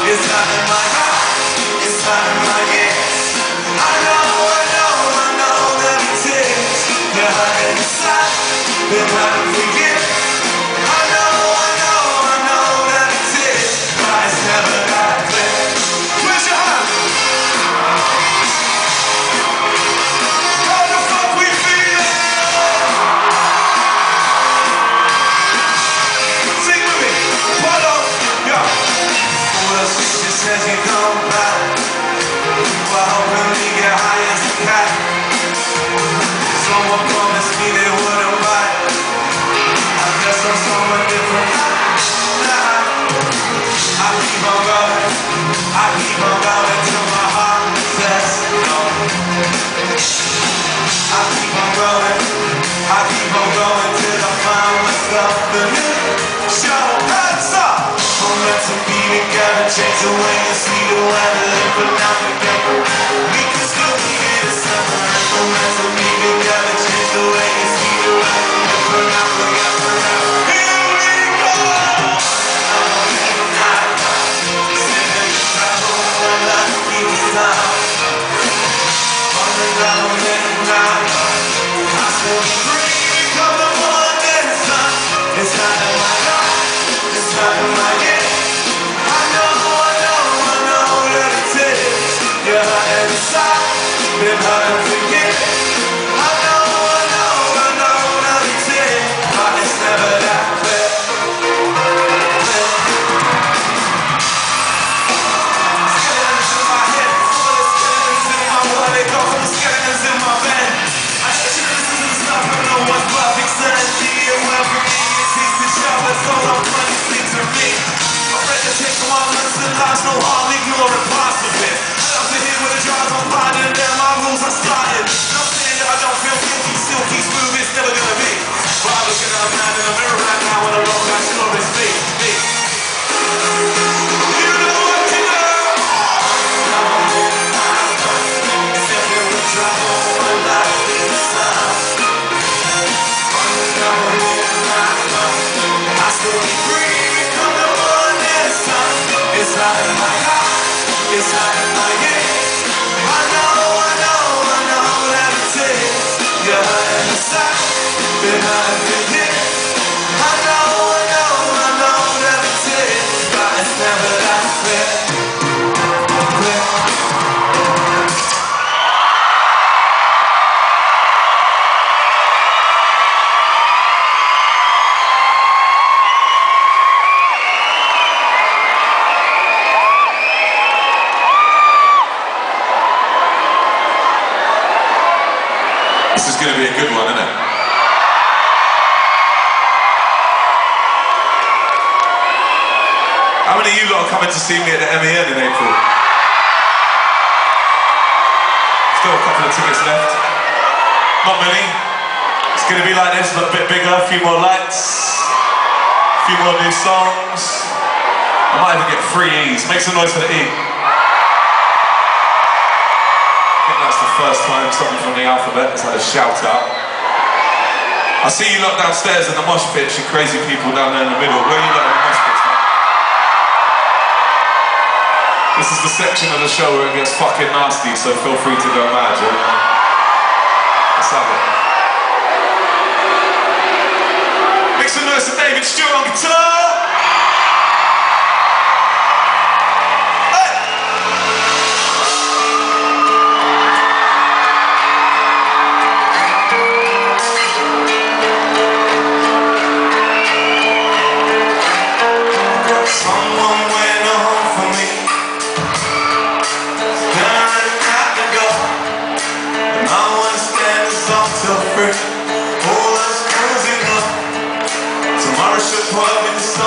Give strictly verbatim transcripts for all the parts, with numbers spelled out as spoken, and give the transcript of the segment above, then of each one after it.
It's not in my heart, it's not in my ears. I know, I know, I know that it is. You're hiding inside, been hiding for years. I know, I know, I know that it is. But it's never that clear. Where's your hand? How the fuck we feeling? Sing with me, follow, yo. Well, she just says you don't matter. Well, hoping we get high as a cat. Someone promised me they wouldn't bite. I guess I'm someone different. Nah, I keep on going, I keep on going till my heart says no. I keep on going, I keep on going till I find myself the new show. Hands up! I'm meant to be together, change the way you see the weather. Live but now together, we can still be here this summer. I'm meant to be together, change the way you see the weather. Live but now together. Here we go! Singing the travel when life keeps us down. On the level midnight, I still be free because the morning sun. It's not in my heart, it's not in my head. I know, I know, I know that it is. You're hiding inside, been hiding for years. I know, I know, I know that it is. But it's never that clear. Skeletons in my head, full of skeletons in my wallet. They go from skeletons in my bed. I hate you to listen to the stuff, but no one's perfect. Sanity and well-being, it seems to show. That's all I'm trying to speak to me. Take commandments and lies, no harm, ignore and pass a bit. I love to hear where the drive's on fire and then my rules are started. Not saying that I don't feel guilty, silky smooth, it's never gonna be. But I'm looking at a man in the mirror right now and I roll that sure it's me, me. You know what to do. Simply with trouble when life is sound. I still be free. It's not in my heart, it's not in my ears. I know, I know, I know that it is. You're hiding inside, been hiding for years. I know, I know, I know that it is. But it's never that clear, clear. This is going to be a good one, isn't it? How many of you lot are coming to see me at the M E N in April? Still a couple of tickets left. Not many. It's going to be like this, but a bit bigger, a few more lights, a few more new songs. I might even get three E's. Make some noise for the E. That's the first time something from the alphabet has had a shout out. I see you lot downstairs in the mosh pit, you crazy people down there in the middle. Where are you lot in the mosh pit? This is the section of the show where it gets fucking nasty, so feel free to go mad, yeah? Let's have it. Make some noise for David Stewart on guitar! All us girls in love. Tomorrow should probably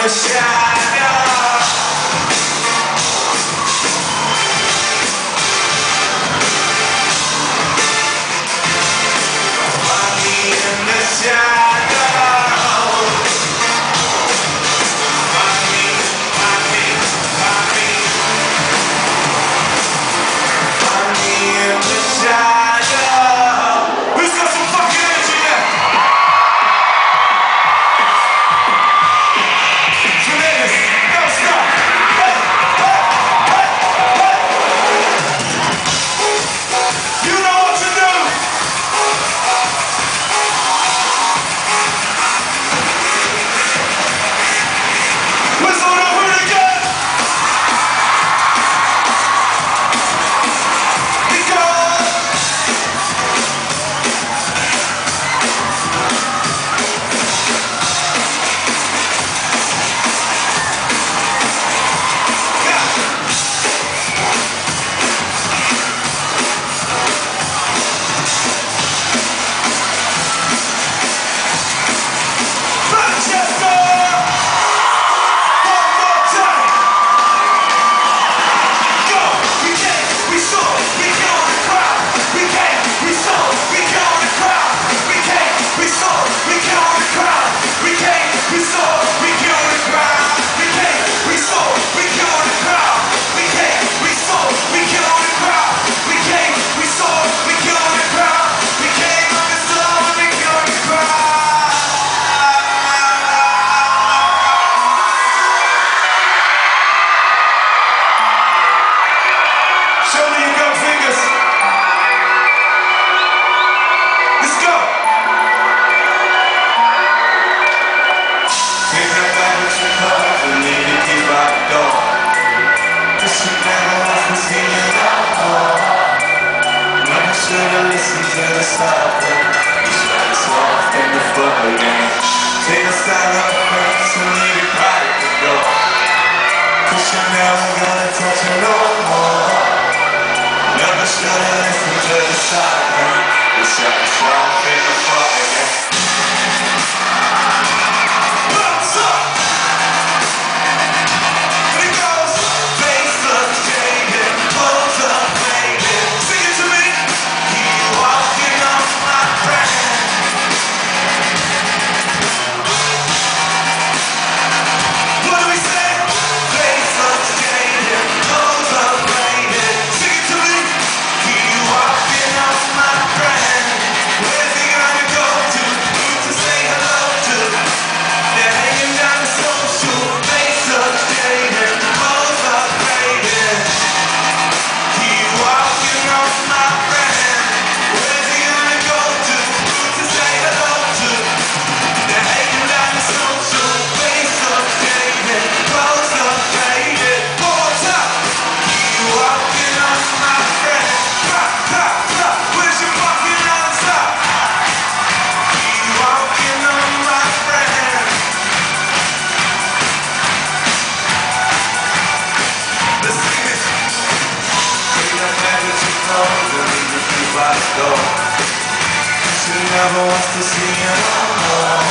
never wants to see you no more.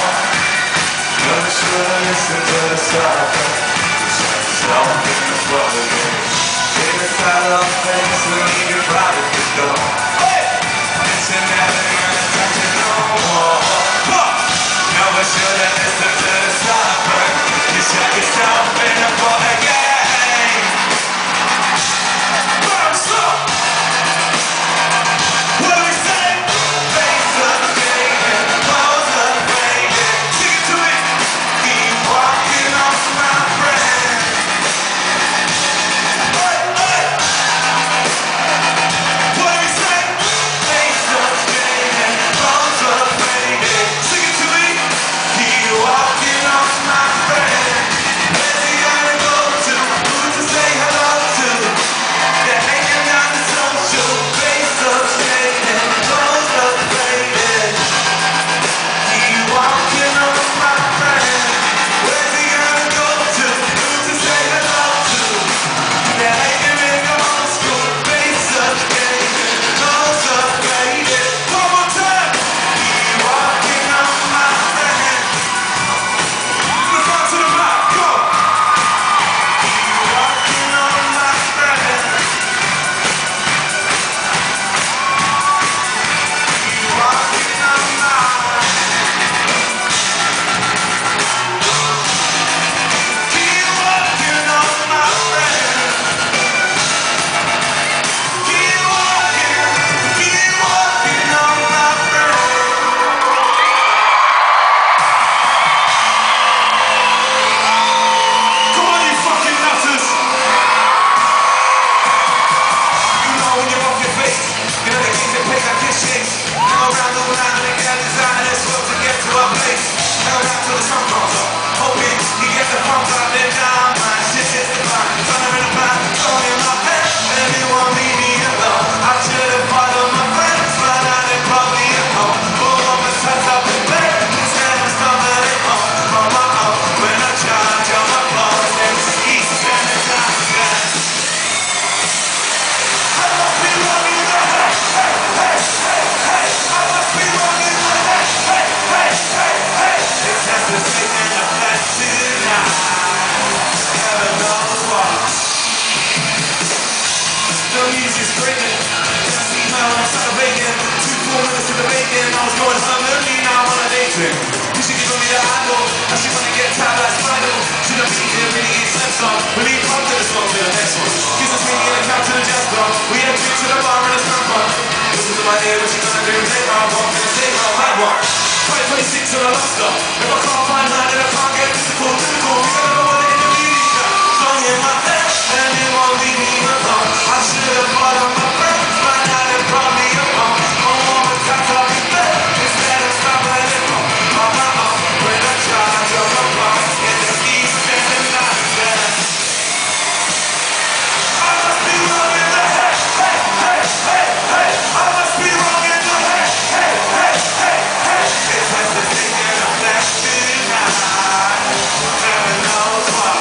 Never should have listened to the sucker. You shut yourself in the floor again. In the side of face, we need your private to go. And you're never gonna touch it no more. Never should have listened to the sucker. You shut yourself in the floor again. Walking off song. We leave up to the song to the next one. Gives us meaning and a count to the jazz club. We head to the bar and it's not fun. Listen to my ear, what you gonna do? Take my walk, gonna take my high walk. twenty twenty-six on a luster. If I can't find her, then I can't get physical, physical. We gotta know what it in the media. Song in my head, and it won't leave me alone. I should have thought of my friends, but now they brought me along. Oh, woman, tap up in bed, instead of stopping it home. On my own, when I try to jump my mom, in the east and the night there. I must be wrong in the head, hey, hey, hey, hey. I must be wrong in the head, hey, hey, hey, hey. It's like the thing in a black tonight, never knows why.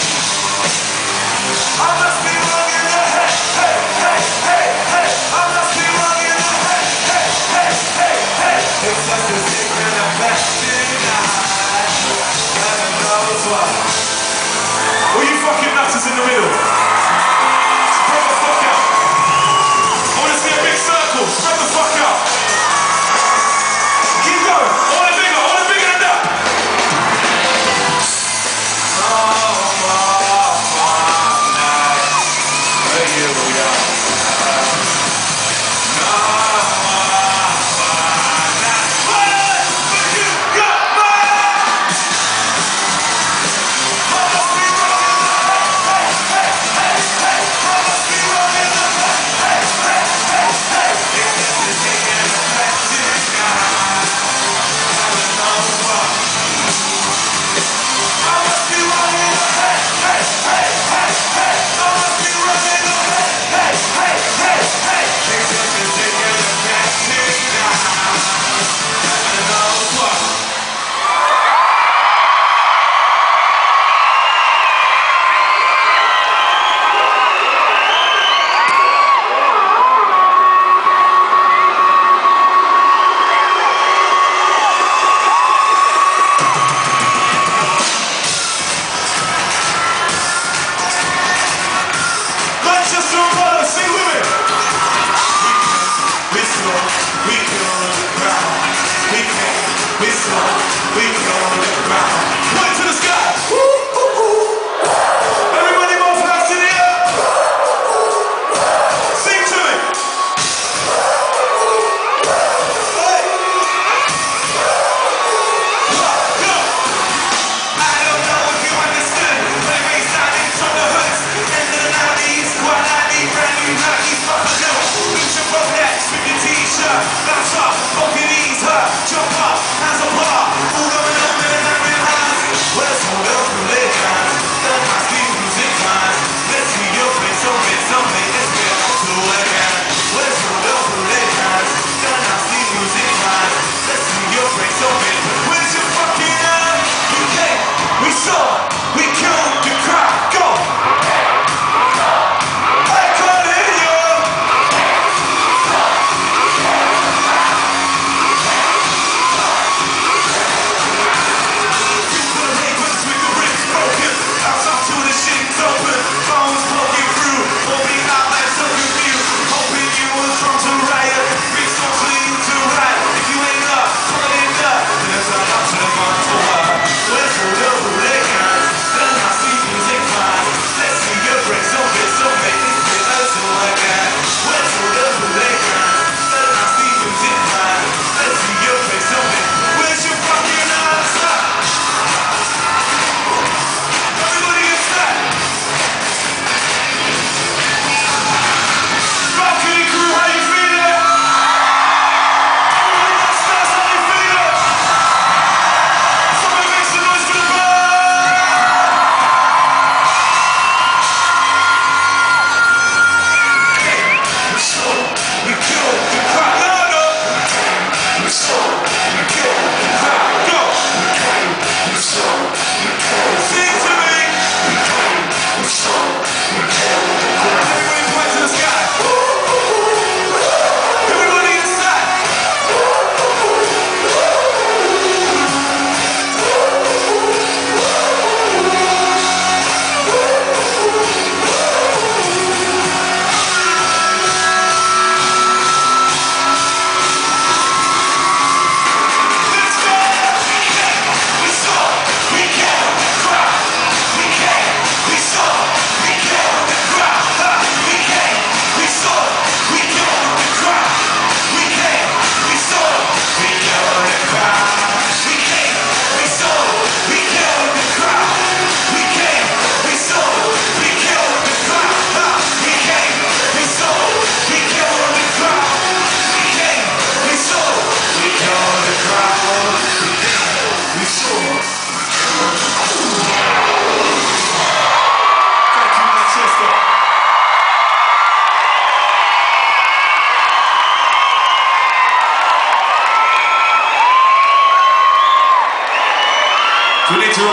I must be wrong in the head, hey, hey, hey, hey. I must be wrong in the head, hey, hey, hey, hey. It's like the thing in a black tonight, never knows why. All you fucking nutters in the middle, spread the fuck out. I wanna see a big circle, spread the fuck out. Keep going, I want it bigger, I want it bigger than that. No more fun nights, but here we are. No more fun nights, but you got mine.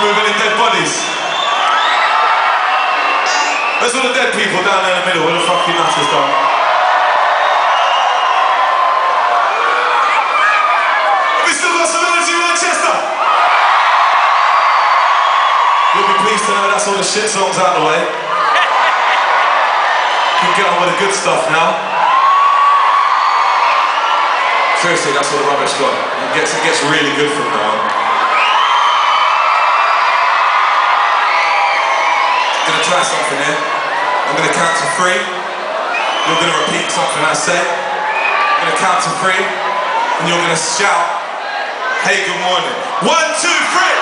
remove any dead bodies? Where's all the dead people down there in the middle? Where the fucking nutters gone? Have we still got some energy in Manchester? You'll be pleased to know that's all the shit songs out of the way. You can get on with the good stuff now. Seriously, that's all the rubbish got. It gets, it gets really good from now on. I'm gonna try something here. I'm gonna count to three. You're gonna repeat something I say. I'm gonna count to three, and you're gonna shout, "Hey, good morning." One, two, three.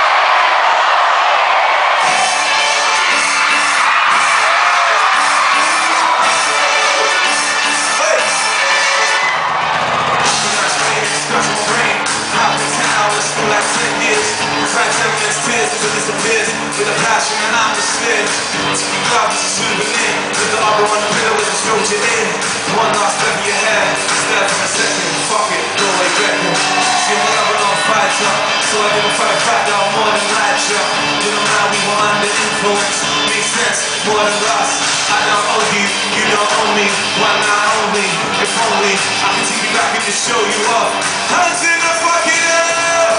With a passion and I'm the spin. Love is a souvenir. With the other on the middle and throw you in. One last step of your head. Step for a second. Fuck it, no way back. See my love on fighter. So I didn't fight a fact out more than light ya. You know how we were under influence. Makes sense, more than lust. I don't owe you, you don't owe me. One night only, if only I can take you back and just show you up. Hands in the fucking air.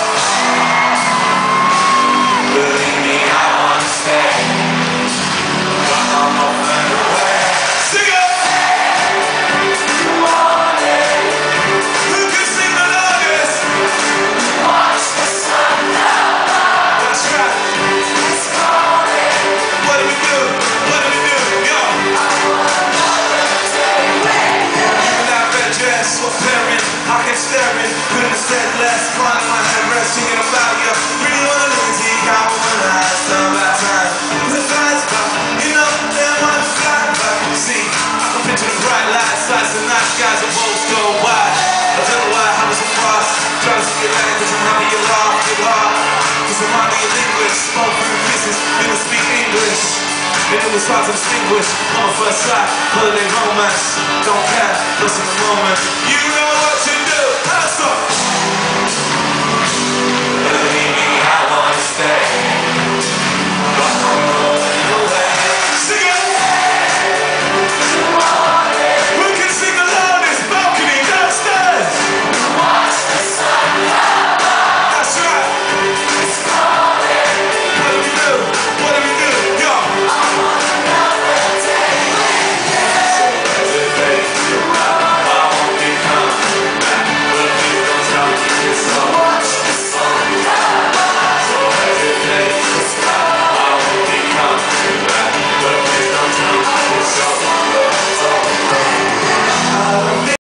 Believe me, I wanna stay, but I'm open away. Sing it! You want it. Who can sing the longest? Watch the sun now. That's right. It's calling. What do we do? What do we do? Yo! I want another day with you. In that red dress, or staring, I kept staring. Couldn't have said less. Flying my head rest, singing about you. Really wanna lose you. I wanna have some bad time. The flies back, you know, then one fly back. See, I can picture the bright lights, sights and night skies of boats go wide. I don't know why I was surprised. Trying to see your land, cause I'm happy you laugh, you laugh. Cause I'm happy in English, spoke through kisses, you don't speak English. It was hard to distinguish, on a first sight, holiday romance. Don't care, listen the moment. You know what to do, hands up.